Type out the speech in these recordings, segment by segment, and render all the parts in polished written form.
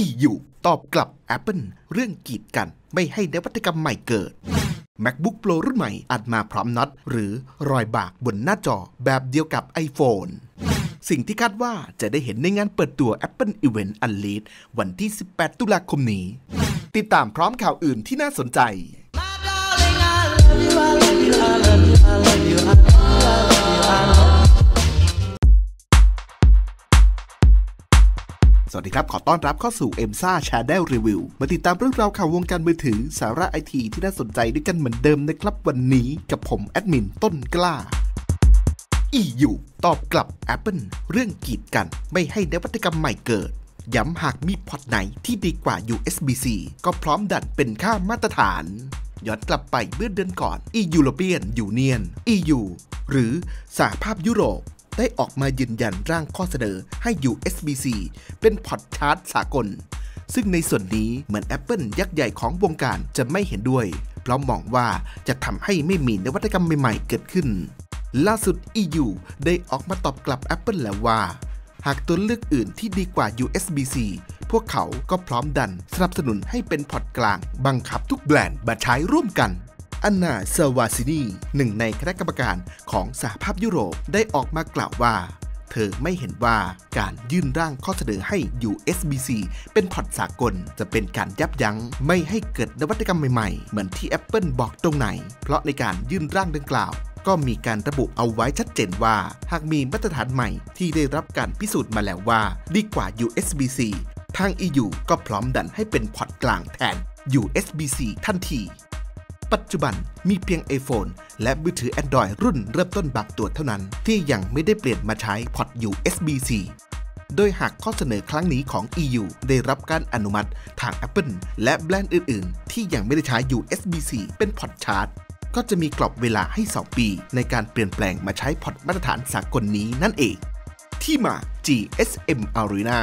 EU ตอบกลับ Apple เรื่องกีดกันไม่ให้นวัตกรรมใหม่เกิด MacBook Pro รุ่นใหม่อาจมาพร้อมน็อตหรือรอยบากบนหน้าจอแบบเดียวกับ iPhone สิ่งที่คาดว่าจะได้เห็นในงานเปิดตัว Apple Event Unleashed วันที่ 18 ตุลาคมนี้ติดตามพร้อมข่าวอื่นที่น่าสนใจสวัสดีครับขอต้อนรับเข้าสู่ EMSA Channel Review มาติดตามเรื่องราวข่าววงการมือถือสาระไอทีที่น่าสนใจด้วยกันเหมือนเดิมนะครับวันนี้กับผมแอดมินต้นกล้า EU ตอบกลับ Apple เรื่องกีดกันไม่ให้นวัตกรรมใหม่เกิดย้ำหากมีพอร์ตไหนที่ดีกว่า USB-C ก็พร้อมดันเป็นค่ามาตรฐานย้อนกลับไปเมื่อเดือนก่อน European Union EU หรือสหภาพยุโรปได้ออกมายืนยันร่างข้อเสนอให้ USB-C เป็นพอร์ตชาร์จสากลซึ่งในส่วนนี้เหมือน Apple ยักษ์ใหญ่ของวงการจะไม่เห็นด้วยเพราะมองว่าจะทำให้ไม่มีนวัตกรรมใหม่ๆเกิดขึ้นล่าสุด EU ได้ออกมาตอบกลับ Apple แล้วว่าหากตัวเลือกอื่นที่ดีกว่า USB-C พวกเขาก็พร้อมดันสนับสนุนให้เป็นพอร์ตกลางบังคับทุกแบรนด์มาใช้ร่วมกันอันนา เซอร์วาซินีหนึ่งในคณะกรรมการของสหภาพยุโรปได้ออกมากล่าวว่าเธอไม่เห็นว่าการยื่นร่างข้อเสนอให้ USB-C เป็นพอร์ตสากลจะเป็นการยับยั้งไม่ให้เกิดนวัตกรรมใหม่ๆเหมือนที่ Apple บอกตรงไหนเพราะในการยื่นร่างดังกล่าวก็มีการระบุเอาไว้ชัดเจนว่าหากมีมาตรฐานใหม่ที่ได้รับการพิสูจน์มาแล้วว่าดีกว่า USB-C ทาง EU ก็พร้อมดันให้เป็นพอร์ตกลางแทน USB-C ทันทีปัจจุบันมีเพียง iPhone และมือถือ Android รุ่นเริ่มต้นบางตัวเท่านั้นที่ยังไม่ได้เปลี่ยนมาใช้พอร์ต USB-C โดยหากข้อเสนอครั้งนี้ของ EU ได้รับการอนุมัติทาง Apple และแบรนด์อื่นๆที่ยังไม่ได้ใช้ USB-C เป็นพอร์ตชาร์จก็จะมีกรอบเวลาให้ 2 ปีในการเปลี่ยนแปลงมาใช้พอร์ตมาตรฐานสากลนี้นั่นเองที่มา GSM Arena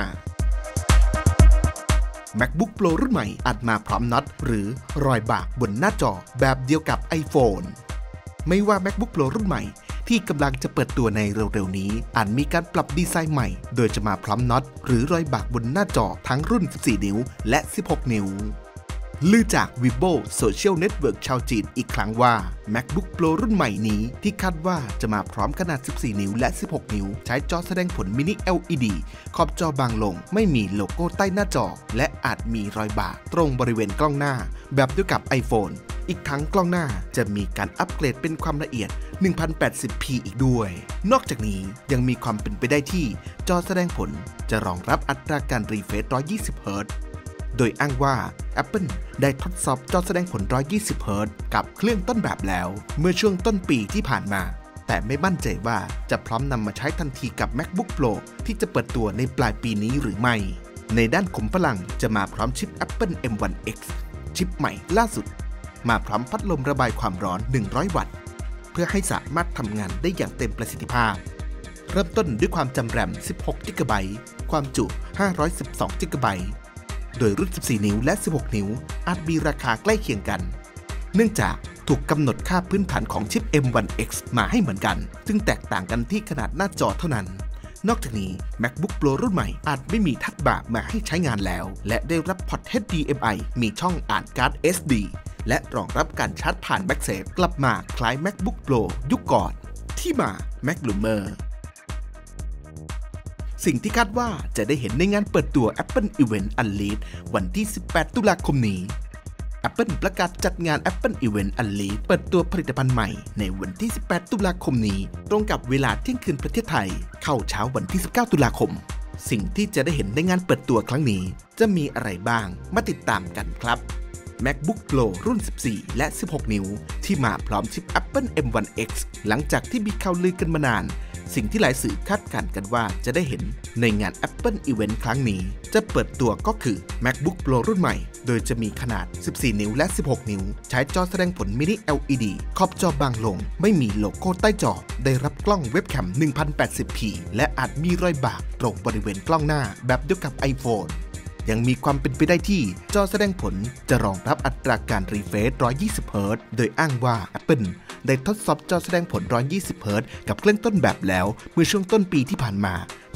MacBook Pro รุ่นใหม่อาจมาพร้อมน็อตหรือรอยบากบนหน้าจอแบบเดียวกับ iPhone ไม่ว่า MacBook Pro รุ่นใหม่ที่กำลังจะเปิดตัวในเร็วๆนี้อาจมีการปรับดีไซน์ใหม่โดยจะมาพร้อมน็อตหรือรอยบากบนหน้าจอทั้งรุ่น 14 นิ้วและ 16 นิ้วลือจาก Weibo Social Network ชาวจีนอีกครั้งว่า MacBook Pro รุ่นใหม่นี้ที่คาดว่าจะมาพร้อมขนาด 14 นิ้วและ 16 นิ้วใช้จอแสดงผลมินิ LED ขอบจอบางลงไม่มีโลโก้ใต้หน้าจอและอาจมีรอยบากตรงบริเวณกล้องหน้าแบบเดียวกับ iPhone อีกทั้งกล้องหน้าจะมีการอัปเกรดเป็นความละเอียด 1080p อีกด้วยนอกจากนี้ยังมีความเป็นไปได้ที่จอแสดงผลจะรองรับอัตราการรีเฟรช 120Hzโดยอ้างว่า Apple ได้ทดสอบจอแสดงผล 120Hz กับเครื่องต้นแบบแล้วเมื่อช่วงต้นปีที่ผ่านมาแต่ไม่มั่นใจว่าจะพร้อมนำมาใช้ทันทีกับ MacBook Pro ที่จะเปิดตัวในปลายปีนี้หรือไม่ในด้านขุมพลังจะมาพร้อมชิป Apple M1X ชิปใหม่ล่าสุดมาพร้อมพัดลมระบายความร้อน100 วัตต์เพื่อให้สามารถทำงานได้อย่างเต็มประสิทธิภาพเริ่มต้นด้วยความจำแรม 16 GB ความจุ 512 GBโดยรุ่น 14 นิ้วและ 16 นิ้วอาจมีราคาใกล้เคียงกันเนื่องจากถูกกำหนดค่าพื้นฐานของชิป M1X มาให้เหมือนกันซึ่งแตกต่างกันที่ขนาดหน้าจอเท่านั้นนอกจากนี้ MacBook Pro รุ่นใหม่อาจไม่มีทัชบาร์มาให้ใช้งานแล้วและได้รับพอร์ต HDMI มีช่องอ่านการ์ด SD และรองรับการชาร์จผ่าน MagSafe กลับมาคล้าย MacBook Pro ยุคก่อนที่มา MacLoomerสิ่งที่คาดว่าจะได้เห็นในงานเปิดตัว Apple Event Unleashed วันที่ 18 ตุลาคมนี้ Apple ประกาศจัดงาน Apple Event Unleashed เปิดตัวผลิตภัณฑ์ใหม่ในวันที่ 18 ตุลาคมนี้ตรงกับเวลาเที่ยงคืนประเทศไทยเข้าเช้าวันที่ 19 ตุลาคมสิ่งที่จะได้เห็นในงานเปิดตัวครั้งนี้จะมีอะไรบ้างมาติดตามกันครับ MacBook Pro รุ่น 14 และ 16 นิ้วที่มาพร้อมชิป Apple M1X หลังจากที่มีข่าวลือกันมานานสิ่งที่หลายสื่อคาดการณ์กันว่าจะได้เห็นในงาน Apple Event ครั้งนี้จะเปิดตัวก็คือ MacBook Pro รุ่นใหม่โดยจะมีขนาด 14 นิ้วและ 16 นิ้วใช้จอแสดงผลมินิ LED ขอบจอบางลงไม่มีโลโก้ใต้จอได้รับกล้องเว็บแคม 1080p และอาจมีรอยบากตรงบริเวณกล้องหน้าแบบเดียวกับ iPhone ยังมีความเป็นไปได้ที่จอแสดงผลจะรองรับอัตราการรีเฟรช 120Hz โดยอ้างว่า Apple ได้ทดสอบจอแสดงผล 120Hz กับเครื่องต้นแบบแล้วเมื่อช่วงต้นปีที่ผ่านมา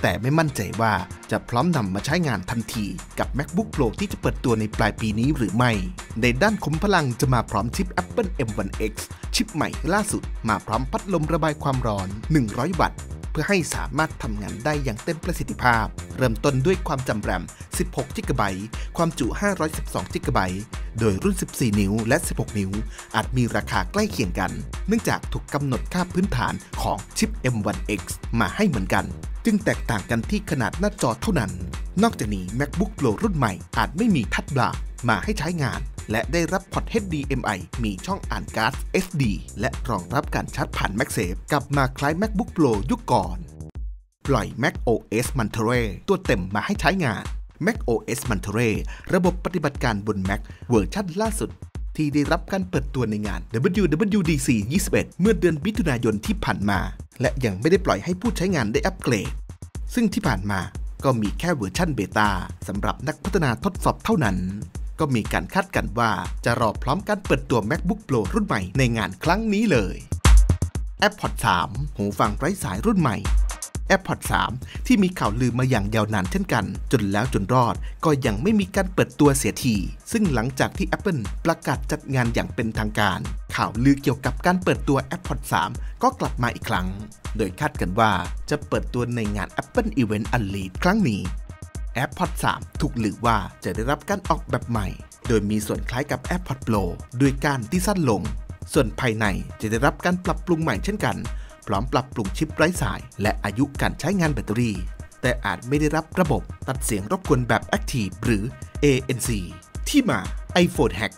แต่ไม่มั่นใจว่าจะพร้อมนำมาใช้งานทันทีกับ MacBook Pro ที่จะเปิดตัวในปลายปีนี้หรือไม่ในด้านขุมพลังจะมาพร้อมชิป Apple M1X ชิปใหม่ล่าสุดมาพร้อมพัดลมระบายความร้อน100 วัตต์เพื่อให้สามารถทำงานได้อย่างเต็มประสิทธิภาพเริ่มต้นด้วยความจำแรม16 GB ความจุ512 GB โดยรุ่น14 นิ้วและ16 นิ้วอาจมีราคาใกล้เคียงกันเนื่องจากถูกกำหนดค่าพื้นฐานของชิป M1X มาให้เหมือนกันจึงแตกต่างกันที่ขนาดหน้าจอเท่านั้นนอกจากนี้ MacBook Pro รุ่นใหม่อาจไม่มีทัชบาร์มาให้ใช้งานและได้รับพอร์ต HDMI มีช่องอ่านการ์ด SD และรองรับการชาร์จผ่าน MagSafe กลับมาคล้าย MacBook Pro ยุคก่อนปล่อย macOS Monterey ตัวเต็มมาให้ใช้งาน macOS Monterey ระบบปฏิบัติการบน Mac เวอร์ชันล่าสุดที่ได้รับการเปิดตัวในงาน WWDC 21 เมื่อเดือนมิถุนายนที่ผ่านมาและยังไม่ได้ปล่อยให้ผู้ใช้งานได้อัปเกรดซึ่งที่ผ่านมาก็มีแค่เวอร์ชันเบต้าสำหรับนักพัฒนาทดสอบเท่านั้นก็มีการคาดกันว่าจะรอพร้อมการเปิดตัว MacBook Pro รุ่นใหม่ในงานครั้งนี้เลย AirPods 3 หูฟังไร้สายรุ่นใหม่ AirPods 3 ที่มีข่าวลือมาอย่างยาวนานเช่นกันจนแล้วจนรอดก็ยังไม่มีการเปิดตัวเสียทีซึ่งหลังจากที่ Apple ประกาศจัดงานอย่างเป็นทางการข่าวลือเกี่ยวกับการเปิดตัว AirPods 3 ก็กลับมาอีกครั้งโดยคาดกันว่าจะเปิดตัวในงาน Apple Event Unleashed ครั้งนี้ AirPods 3 ถูกลือว่าจะได้รับการออกแบบใหม่โดยมีส่วนคล้ายกับ AirPods Pro ด้วยก้านที่สั้นลงส่วนภายในจะได้รับการปรับปรุงใหม่เช่นกันพร้อมปรับปรุงชิปไร้สายและอายุการใช้งานแบตเตอรี่แต่อาจไม่ได้รับระบบตัดเสียงรบกวนแบบ Active หรือ ANC ที่มา iPhone Hack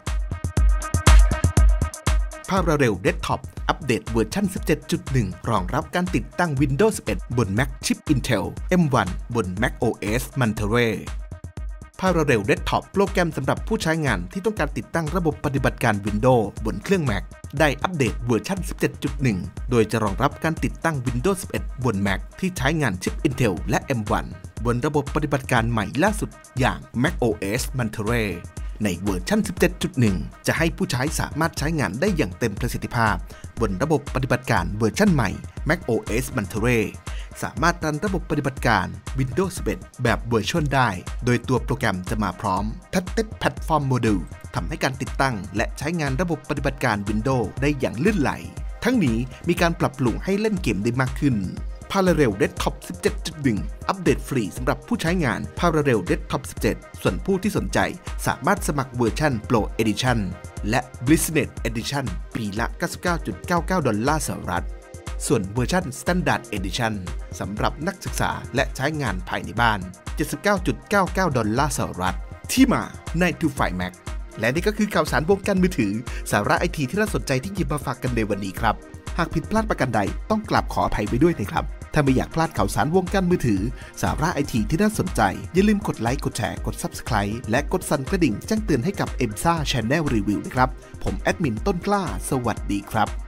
Parallel Desktop อัปเดตเวอร์ชัน 17.1 รองรับการติดตั้ง Windows 11 บน Mac ชิป Intel M1 บน macOS Monterey Parallel Desktop โปรแกรมสำหรับผู้ใช้งานที่ต้องการติดตั้งระบบปฏิบัติการ Windows บนเครื่อง Mac ได้อัปเดตเวอร์ชัน 17.1 โดยจะรองรับการติดตั้ง Windows 11 บน Mac ที่ใช้งานชิป Intel และ M1 บนระบบปฏิบัติการใหม่ล่าสุดอย่าง macOS Montereyในเวอร์ชัน 17.1 จะให้ผู้ใช้สามารถใช้งานได้อย่างเต็มประสิทธิภาพบนระบบปฏิบัติการเวอร์ชันใหม่ macOS Monterey สามารถรันระบบปฏิบัติการ Windows 11 แบบ Virtual ได้โดยตัวโปรแกรมจะมาพร้อม Trusted Platform Module ทำให้การติดตั้งและใช้งานระบบปฏิบัติการ Windows ได้อย่างลื่นไหลทั้งนี้มีการปรับปรุงให้เล่นเกมได้มากขึ้น Parallel Desktop 17.1 อัปเดตฟรีสำหรับผู้ใช้งาน Parallel Desktop 17 ส่วนผู้ที่สนใจสามารถสมัครเวอร์ชัน Pro Edition และ Business Edition ปีละ $99.99 สหรัฐส่วนเวอร์ชัน Standard Edition สำหรับนักศึกษาและใช้งานภายในบ้าน $79.99 สหรัฐที่มา 9 to 5 Mac และนี่ก็คือข่าวสารวงการมือถือสาระไอทีที่น่าสนใจที่หยิบมาฝากกันในวันนี้ครับหากผิดพลาดประการใดต้องกราบขออภัยไว้ด้วยนะครับถ้าไม่อยากพลาดข่าวสารวงการมือถือสาระไอทีที่น่าสนใจอย่าลืมกดไลค์กดแชร์กด Subscribe และกดสั่นกระดิ่งแจ้งเตือนให้กับ EMSA Channel Review นะครับผมแอดมินต้นกล้าสวัสดีครับ